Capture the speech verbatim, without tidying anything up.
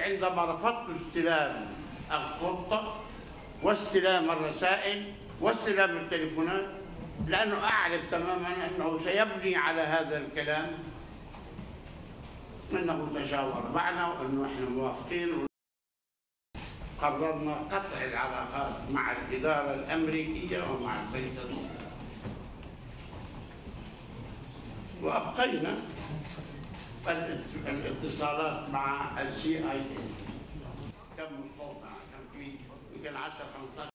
عندما رفضت استلام الخطة واستلام الرسائل واستلام التليفونات، لأنه أعرف تماماً أنه سيبني على هذا الكلام أنه تشاور معنا وأنه إحنا موافقين. قررنا قطع العلاقات مع الإدارة الأمريكية ومع البيت الأبيض، وأبقينا الاتصالات مع السي آي إيه. كم وصلنا؟ كم في يمكن عشرة خمسة عشر